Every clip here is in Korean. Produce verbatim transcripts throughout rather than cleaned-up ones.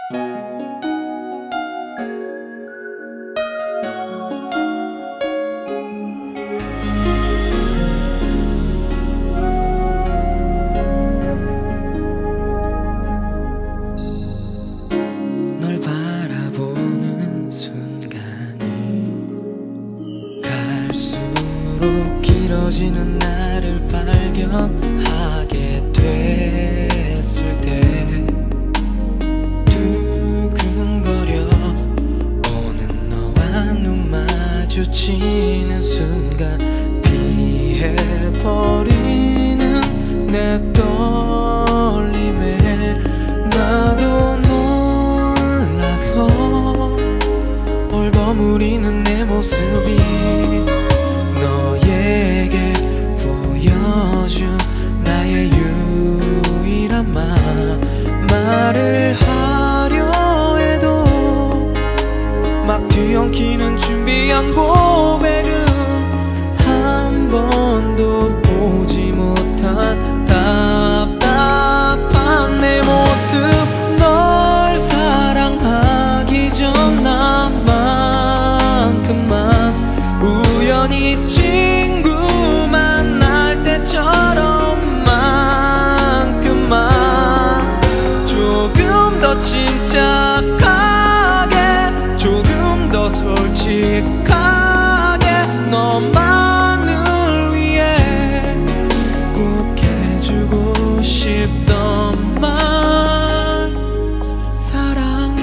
널 바라보는 순간이 갈수록 길어지는 나를 발견하게 됐을 때 두근거려 오는 너와 눈 마주치는 순간 피해버리는 내 떨림에 나도 놀라서 얼버무리는 내 모습이 너에게 보여준 나의 유일한 말 말을 하려 해도 막 뒤엉키는 준비한 고백은 한 번도 보지 못한 답답한 내 모습 널 사랑하기 전 나만큼만 우연히 친구 만날 때처럼만큼만 조금 더 침착하게 조금 더 솔직하게 너만을 위해 꼭 해주고 싶던 말 사랑해.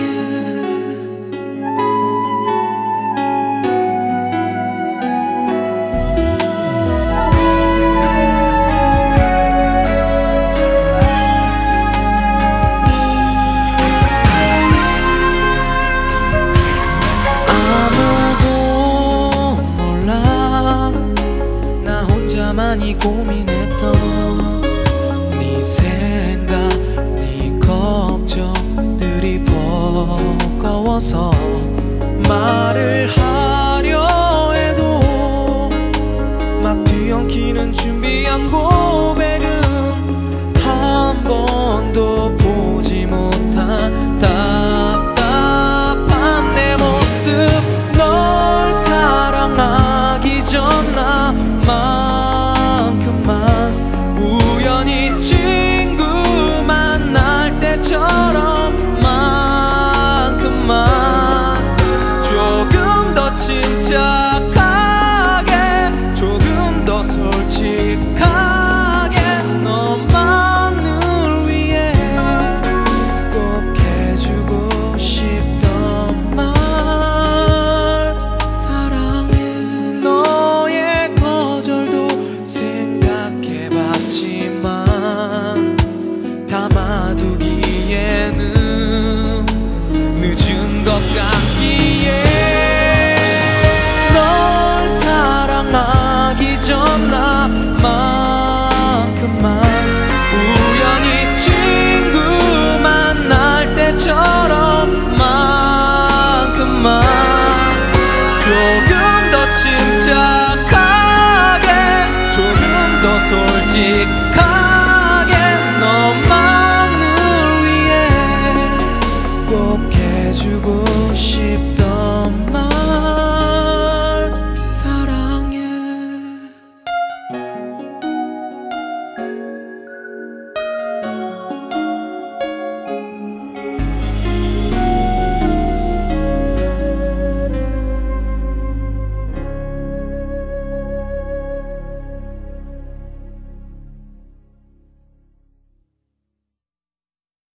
아무도 몰라 나 혼자만이 고민했던 네 생각 네 걱정들이 버거워서 말을 하려 해도 막 뒤엉키는 준비한 고백은 한 번도 보지 못한 답답한 내 모습 널 사랑하기 전 나만큼만 우연히 지